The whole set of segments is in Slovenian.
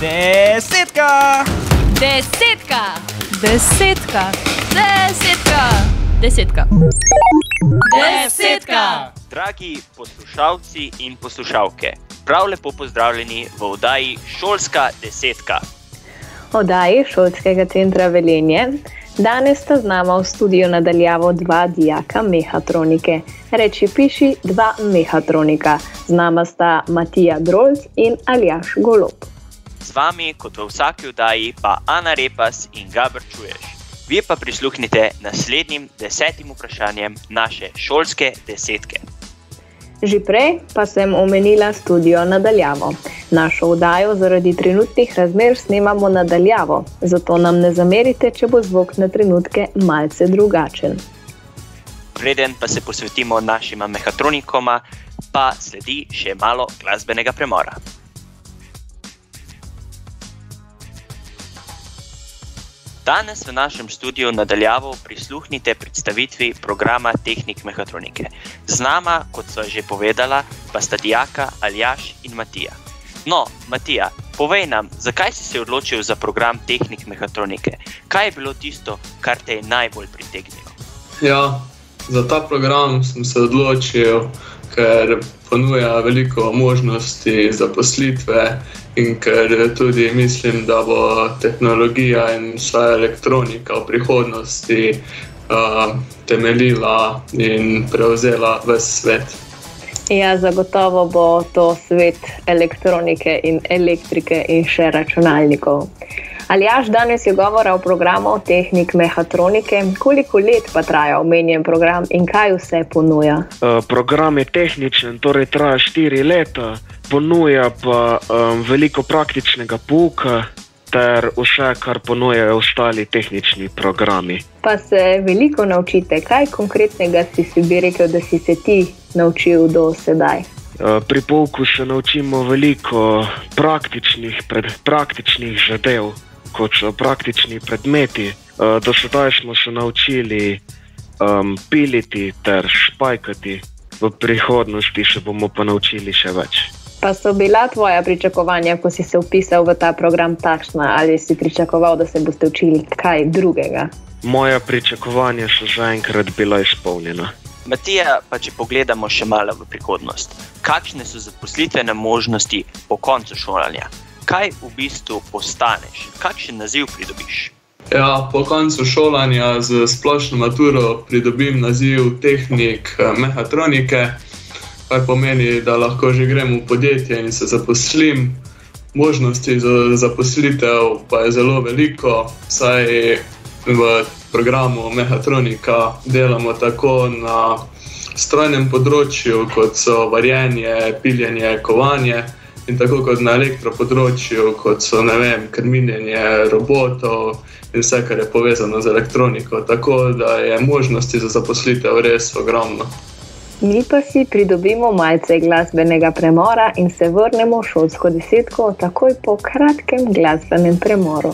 Desetka! Desetka! Desetka! Desetka! Desetka! Desetka! Dragi poslušalci in poslušalke, prav lepo pozdravljeni v oddaji Šolska desetka. Oddaji Šolskega centra Velenje. Danes sta z nama v studiu nadaljavo dva dijaka mehatronike. Reči piši dva mehatronika. Z nama sta Matija Drolc in Aljaž Golob. Z vami, kot v vsaki oddaji, pa Ana Repas in Gabr Čuješ. Vi pa prisluhnite naslednjim 10 vprašanjem naše šolske desetke. Že prej pa sem omenila studio nadaljavo. Našo oddajo zaradi trenutnih razmer snemamo nadaljavo, zato nam ne zamerite, če bo zvok na trenutke malce drugačen. Preden pa se posvetimo našima mehatronikoma, pa sledi še malo glasbenega premora. Danes v našem studiu nadaljavo prisluhnite predstavitvi programa Tehnik mehatronike. Z nama, kot sva že povedala, pa sta dijaka Aljaž in Matija. No, Matija, povej nam, zakaj si se odločil za program Tehnik mehatronike? Kaj je bilo tisto, kar te je najbolj pritegnilo? Ja, za ta program sem se odločil, ker ponuja veliko možnosti zaposlitve in ker tudi mislim, da bo tehnologija in vsa elektronika v prihodnosti temeljila in prevzela ves svet. Ja, zagotovo bo to svet elektronike in elektrike in še računalnikov. Aljaž, danes je govora o programu Tehnik mehatronike. Koliko let pa traja omenjen program in kaj vse ponuja? Program je tehničen, torej traja 4 leta, ponuja pa veliko praktičnega pouka ter vse, kar ponujajo ostali tehnični programi. Pa se veliko naučite. Kaj konkretnega si bi rekel, da si se ti naučil do sedaj? Pri pouku se naučimo veliko praktičnih zadev, kot so praktični predmeti. Do sedaj smo se naučili piliti ter špajkati. V prihodnosti se bomo pa naučili še več. Pa so bila tvoja pričakovanja, ko si se vpisal v ta program takšna, ali si pričakoval, da se boste učili kaj drugega? Moja pričakovanja so zaenkrat bila izpolnjena. Matija, pa če pogledamo še malo v prihodnost, kakšne so zaposlitvene možnosti po koncu šolanja? Kaj v bistvu postaneš? Kakšen naziv pridobiš? Ja, po koncu šolanja z splošno maturo pridobim naziv tehnik mehatronike, kar pomeni, da lahko že grem v podjetje in se zaposlim. Možnosti za zaposlitev pa je zelo veliko, saj v programu mehatronika delamo tako na strojnem področju, kot so varjenje, piljenje, kovanje, in tako kot na elektropodročju, kot so, krmiljenje robotov in vse, kar je povezano z elektroniko. Tako da je možnosti za zaposlitev res ogromno. Mi pa si pridobimo malce glasbenega premora in se vrnemo v šolsko desetko takoj po kratkem glasbenem premoru.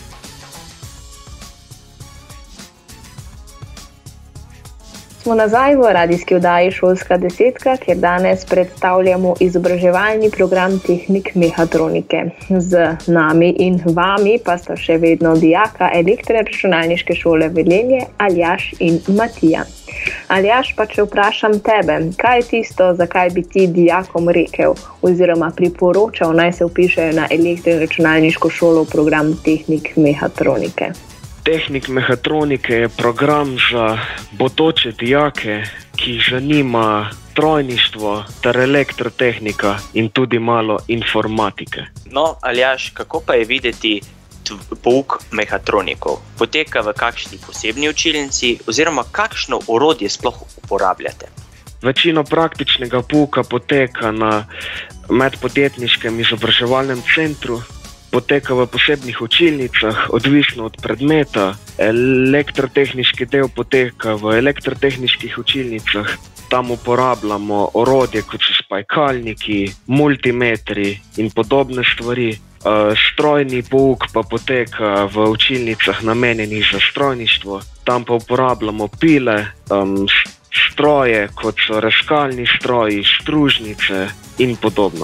Smo nazaj v radijski oddaji Šolska desetka, kjer danes predstavljamo izobraževalni program Tehnik mehatronike. Z nami in vami pa sta še vedno dijaka Elektroračunalniške šole Velenje, Aljaž in Matija. Aljaž, pa če vprašam tebe, kaj je tisto, zakaj bi ti dijakom rekel oziroma priporočal, naj se vpišejo na Elektroračunalniško šolo v program Tehnik mehatronike? Tehnik mehatronike je program za bodoče dijake, ki jih zanima strojništvo ter elektrotehnika in tudi malo informatike. No, Aljaž, kako pa je videti pouk mehatronikov? Poteka v kakšni posebni učilnici oziroma kakšno orodje sploh uporabljate? Večino praktičnega pouka poteka na medpodjetniškem izobraževalnem centru, poteka v posebnih učilnicah, odvisno od predmeta. Elektrotehniški del poteka v elektrotehniških učilnicah. Tam uporabljamo orodje, kot so spajkalniki, multimetri in podobne stvari. Strojni pouk pa poteka v učilnicah namenjenih za strojništvo. Tam pa uporabljamo pile, stroje, kot so rezkalni stroji, stružnice in podobno.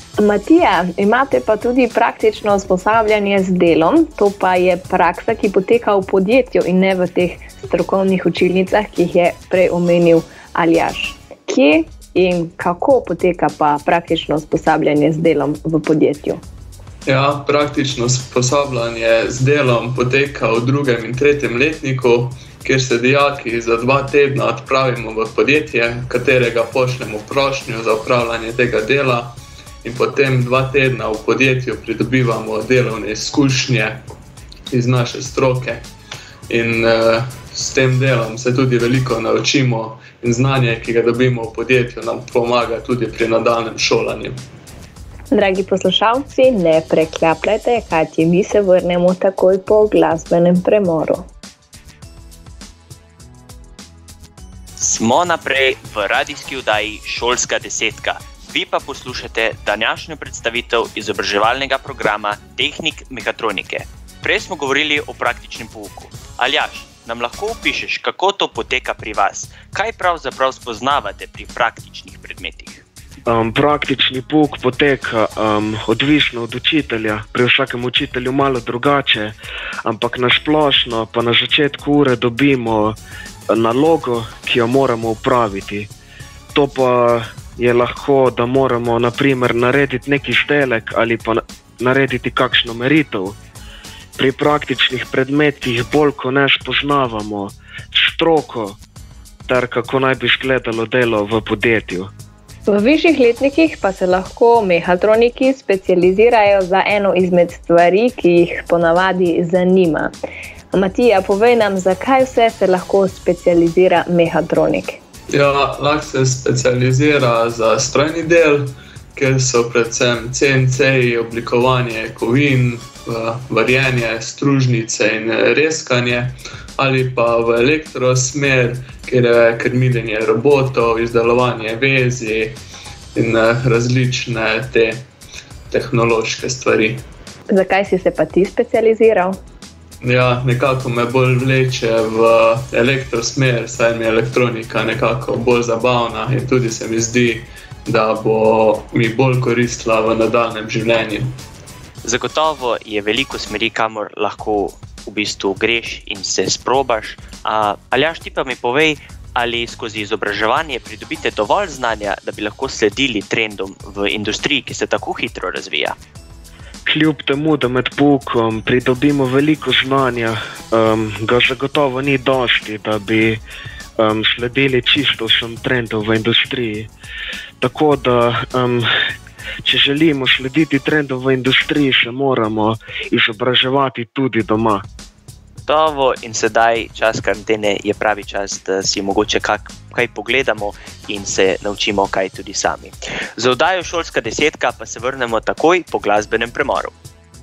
Matija, imate pa tudi praktično usposabljanje z delom, to pa je praksa, ki poteka v podjetju in ne v teh strokovnih učilnicah, ki jih je prej omenil Aljaž. Kje in kako poteka pa praktično usposabljanje z delom v podjetju? Ja, praktično usposabljanje z delom poteka v 2. in 3. letniku, kjer se dijaki za 2 tedna odpravimo v podjetje, katerega pošljemo prošnjo za opravljanje tega dela in potem 2 tedna v podjetju pridobivamo delovne izkušnje iz naše stroke in s tem delom se tudi veliko naučimo in znanje, ki ga dobimo v podjetju, nam pomaga tudi pri nadaljnjem šolanju. Dragi poslušalci, ne preklapljajte, kajti mi se vrnemo takoj po glasbenem premoru. Smo naprej v radijski oddaji Šolska desetka. Vi pa poslušate današnjo predstavitev izobraževalnega programa Tehnik mehatronike. Prej smo govorili o praktičnem pouku. Aljaž, nam lahko opišeš, kako to poteka pri vas? Kaj pravzaprav spoznavate pri praktičnih predmetih? Praktični pouk poteka odvisno od učitelja, pri vsakem učitelju malo drugače, ampak na splošno pa na začetku ure dobimo nalogo, ki jo moramo upraviti. To pa je lahko, da moramo na primer narediti neki izdelek ali pa narediti kakšno meritev. Pri praktičnih predmetih bolj ko ne spoznavamo stroko ter kako naj bi izgledalo delo v podjetju. V višjih letnikih pa se lahko mehatroniki specializirajo za eno izmed stvari, ki jih ponavadi zanima. Matija, povej nam, zakaj vse se lahko specializira mehatronik? Ja, lahko se specializira za strojni del, kjer so predvsem CNC-ji, oblikovanje kovin, varjenje, stružnice in rezkanje, ali pa v elektrosmer, kjer je krmiljenje robotov, izdelovanje vezi in različne te tehnološke stvari. Zakaj si se pa ti specializiral? Ja, nekako me bolj vleče v elektrosmer, saj mi je elektronika nekako bolj zabavna in tudi se mi zdi, da bo mi bolj koristila v nadaljnjem življenju. Zagotovo je veliko smeri, kamor lahko v bistvu greš in se sprobaš. Aljaž, ti pa mi povej, ali skozi izobraževanje pridobite dovolj znanja, da bi lahko sledili trendom v industriji, ki se tako hitro razvija? Kljub temu, da med poukom pridobimo veliko znanja, ga zagotovo ni dosti, da bi sledili čisto vsem trendom v industriji. Tako da, če želimo slediti trendom v industriji, se moramo izobraževati tudi doma. Gotovo in sedaj čas karantene je pravi čas, da si mogoče kaj pogledamo in se naučimo kaj tudi sami. Za oddajo Šolska desetka pa se vrnemo takoj po glasbenem premoru.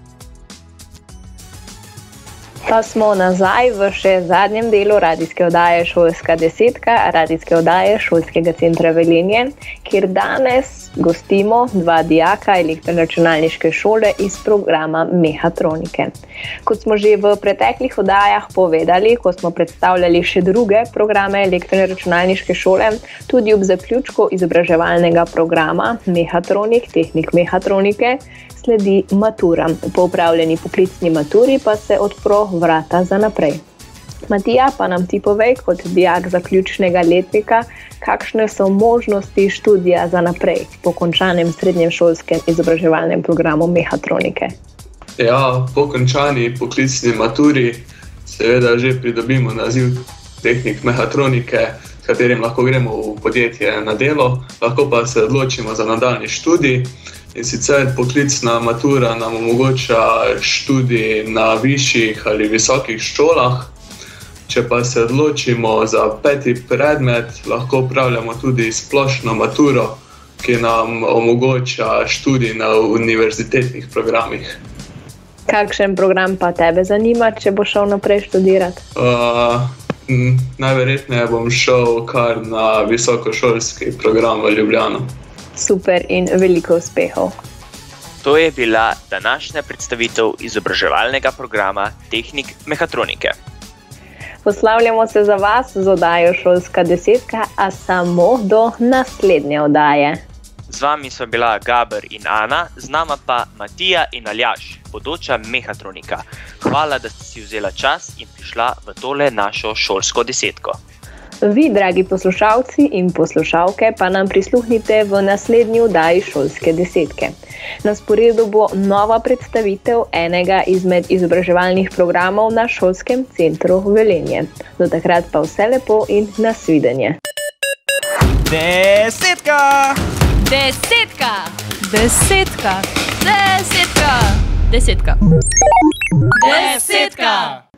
Pa smo nazaj v še zadnjem delu radijske oddaje Šolska desetka, radijske oddaje Šolskega centra Velenje, kjer danes gostimo 2 dijaka elektroračunalniške šole iz programa mehatronike. Kot smo že v preteklih oddajah povedali, ko smo predstavljali še druge programe elektroračunalniške šole, tudi ob zaključku izobraževalnega programa mehatronik, tehnik mehatronike, sledi matura. Po opravljeni poklicni maturi pa se odpro vrata za naprej. Matija, pa nam ti povej, kot dijak zaključnega letnika, kakšne so možnosti študija za naprej po končanem srednješolskem izobraževalnem programu mehatronike? Ja, po končani poklicni maturi seveda že pridobimo naziv tehnik mehatronike, s katerim lahko gremo v podjetje na delo, lahko pa se odločimo za nadaljnji študij. In sicer poklicna matura nam omogoča študij na višjih ali visokih šolah. Če pa se odločimo za 5. predmet, lahko opravljamo tudi splošno maturo, ki nam omogoča študij na univerzitetnih programih. Kakšen program pa tebe zanima, če boš šel naprej študirati? Najverjetneje bom šel kar na visokošolski program v Ljubljano. Super in veliko uspehov. To je bila današnja predstavitev izobraževalnega programa Tehnik mehatronike. Poslavljamo se za vas z oddajo Šolska desetka, a samo do naslednje oddaje. Z vami so bila Gaber in Ana, z nama pa Matija in Aljaž, bodoča mehatronika. Hvala, da ste si vzela čas in prišla v tole našo šolsko desetko. Vi, dragi poslušalci in poslušalke, pa nam prisluhnite v naslednji oddaji šolske desetke. Na sporedu bo nova predstavitev enega izmed izobraževalnih programov na šolskem centru Velenje. Do takrat pa vse lepo in nasvidenje. Desetka! Desetka! Desetka! Desetka! Desetka! Desetka!